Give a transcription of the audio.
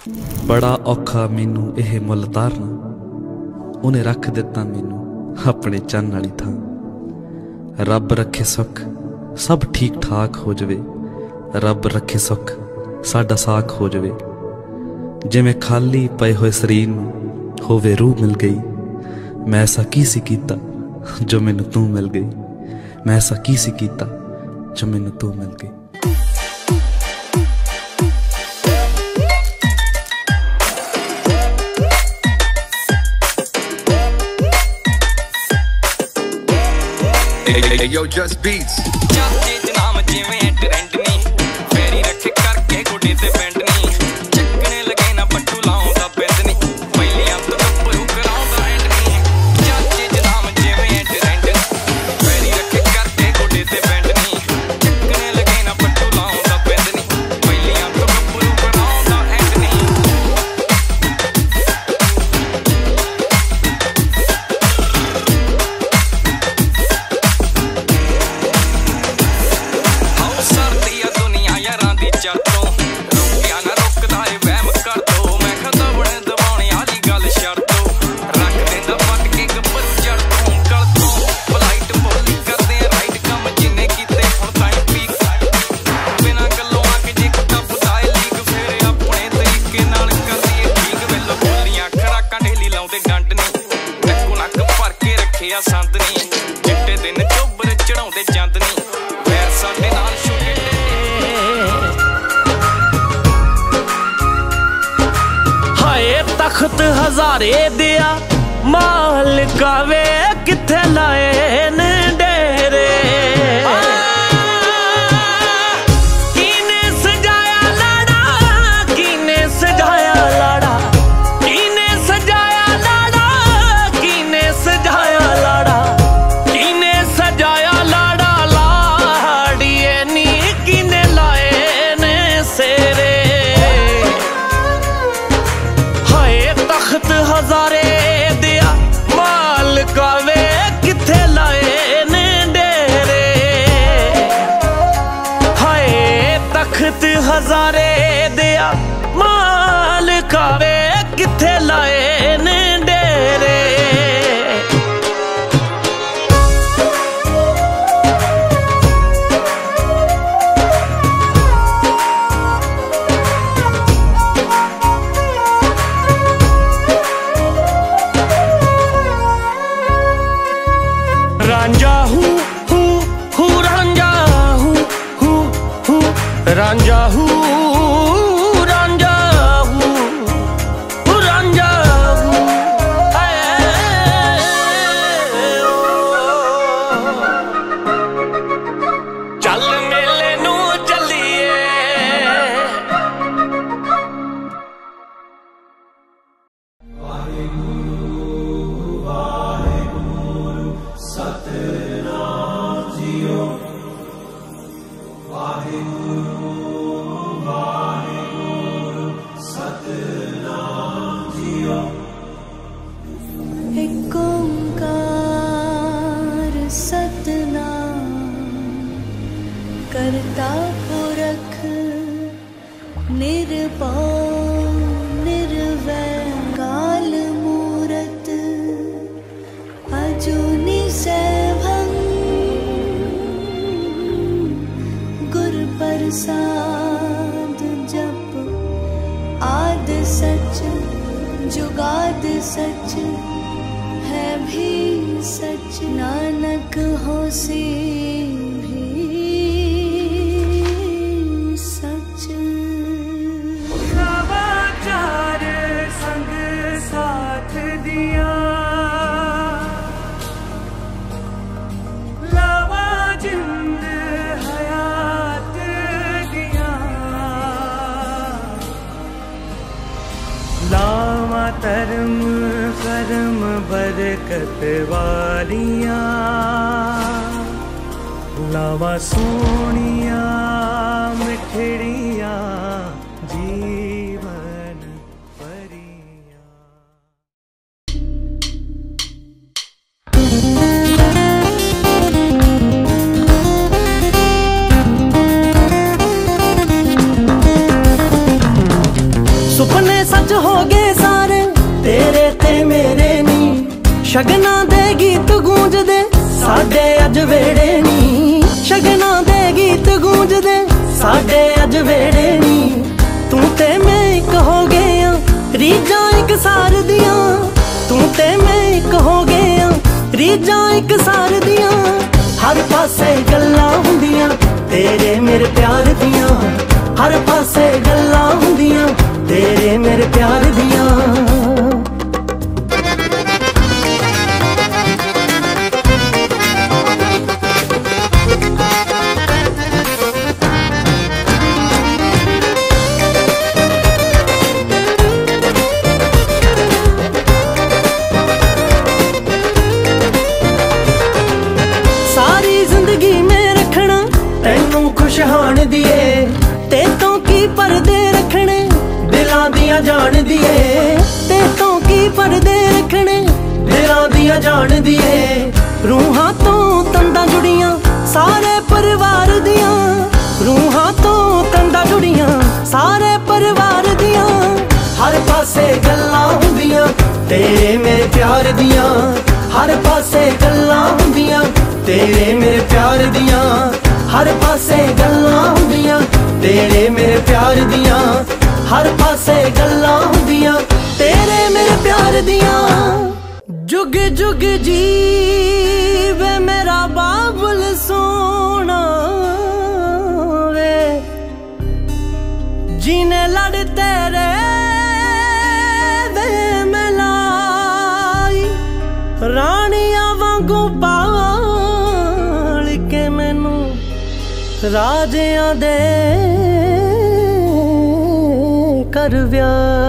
बड़ा औखा मैनू यह मुल तारना, उन्हें रख दिता मैनू अपने चन्न वाली थां। रब रखे सुख सब ठीक ठाक हो जावे, रब रखे सुख साडा साख हो जावे। जिवें खाली पए होए शरीर नूं होवे रूह मिल गई, मैं ऐसा की सी कीता जो मैनू तू मिल गई, मैं ऐसा की सी कीता जो मैनू तू मिल गई। Hey, yo, just beats. तख्त हजारे दिया मालिका वे किथे लाए ने डेरे, किने सजाया लाड़ा, किने सजाया लाड़ा, किने सजाया लाड़ा, किने सजाया लाड़ा, किने सजाया लाड़ा, लाड़िए नी किने लाए ने सेरे। तख्त हजारे दिया मालिका वे किथे लाए ने डेरे, हाय तख्त हजारे दिया मालिका वे किथे लाए ने डेरे। रांझा हूँ रांझा हूँ रांझा हूँ रांझा हूँ रांझा हूँ। चल मेले नू चलिए, एक ओंकार सतनाम करता पुरख निर्भय निर्वैर काल मूरत अजूनि सैभं गुर प्रसाद जप आद सच जुगाद सच है भी सच, नानक होसी भी सच। नवाचार संग साथ दिया, लावा जिंद हयात दिया, लावा धर्म कर्म बरकत वालिया, लावा सोनिया मिठड़िया जीवन परिया। सुपने च हो गए सारे तेरे ते मेरे नी। शगना दे गीत गूंजदे साडे अज वेड़े नी। शगना दे गीत गूंजदे साडे अज वेड़े नी। तू ते मैं एक हो गए आ रीजां एक सार दियां। तू ते मैं एक हो गए आ रीजां एक सार दियां। हर पासे गल्लां हुंदियां तेरे मेरे प्यार दियां। हर पासे गल्लां हुंदियां तेरे मेरे प्यार दियां। सारी जिंदगी में रखना तैनू खुशहान दिए। ते तो की पर्दे रखने दिलां दियां जान दिए। ते तो की पर्दे रखने दिलां दियां जान दिए। रूहां तो तंदा जुड़ियां सारे परिवार दियां। रूहां तो तंदा जुड़ियां सारे परिवार दियां। हर पासे गल्लां हुंदियां तेरे मेरे प्यार दियां। हर पासे गल्लां हुंदियां तेरे मेरे प्यार दियां। हर पासे गल्लां हुंदियां तेरे मेरे प्यार दियां। हर पासे गल्लां हुंदियां तेरे मेरे प्यार दियां। जुग जुग जीवे मेरा बाबुल सोना वे। जीने लड़ तेरे दे मिलाई। रानियां वांगू पाल के मैनू राजियां दे कर व्याह।